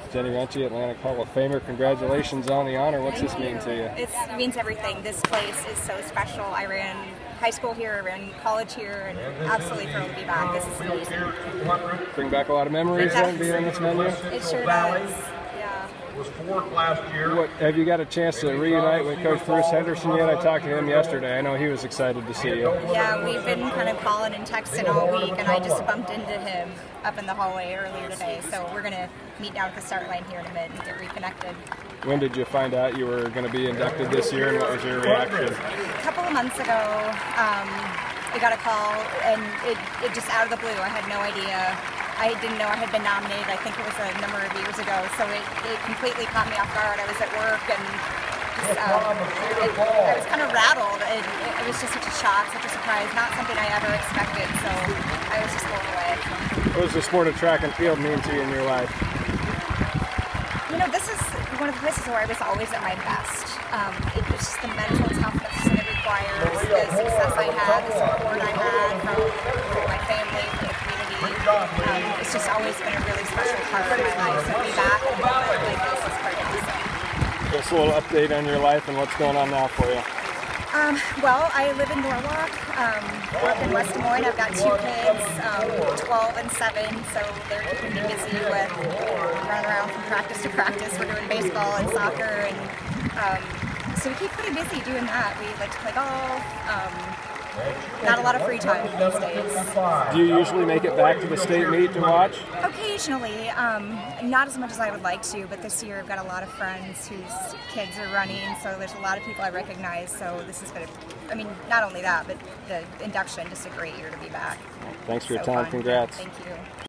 Jenny Runchey, Atlantic Hall of Famer. Congratulations on the honor. What's this mean to you? It means everything. This place is so special. I ran high school here, I ran college here, and absolutely thrilled to be back. This is amazing. Bring back a lot of memories being in this venue? It sure does. Yeah. Was fourth last year. Have you got a chance to reunite with Coach Bruce Henderson yet? I talked to him yesterday. I know he was excited to see you. Yeah, we've been kind of calling and texting all week, and I just bumped into him up in the hallway earlier today. So we're going to meet down at the start line here in a minute and get reconnected. When did you find out you were going to be inducted this year, and what was your reaction? A couple of months ago, I got a call, and it just out of the blue. I had no idea. I didn't know I had been nominated. I think it was a number of years ago, so it completely caught me off guard. I was at work, and I was kind of rattled. It was just such a shock, such a surprise, not something I ever expected, so I was just blown away. What does the sport of track and field mean to you in your life? You know, this is one of the places where I was always at my best. It was just the mental toughness that it requires, the success I had, the support I had from my family, from the community. It's just always been a really special part of my life. So to be back in a moment like this is pretty awesome. Just a little update on your life and what's going on now for you. Well, I live in Norwalk, work in West Des Moines. I've got 2 kids, 12 and 7, so they're keeping me busy with running around from practice to practice. We're doing baseball and soccer, and so we keep pretty busy doing that. We like to play golf. Not a lot of free time these days. Do you usually make it back to the state meet to watch? Occasionally, not as much as I would like to, but this year I've got a lot of friends whose kids are running, so there's a lot of people I recognize, so this is going to, I mean, not only that, but the induction, just a great year to be back. Thanks for your So time. fun. Congrats. Thank you.